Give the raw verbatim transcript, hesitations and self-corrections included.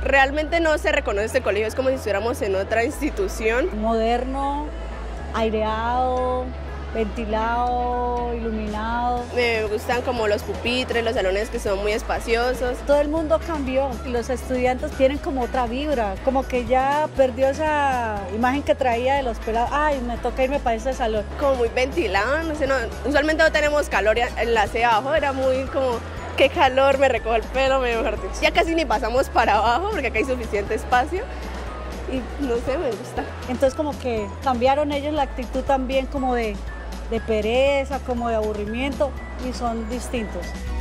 realmente no se reconoce este colegio, es como si estuviéramos en otra institución. Moderno, aireado, ventilado, iluminado. Me gustan como los pupitres, los salones que son muy espaciosos. Todo el mundo cambió y los estudiantes tienen como otra vibra, como que ya perdió esa imagen que traía de los pelados. Ay, me toca irme para ese salón. Como muy ventilado, no sé, no, usualmente no tenemos calor en la sede abajo, era muy como, qué calor, me recojo el pelo, mejor dicho. Ya casi ni pasamos para abajo porque acá hay suficiente espacio. Y no sé, me gusta. Entonces como que cambiaron ellos la actitud también como de, de pereza, como de aburrimiento y son distintos.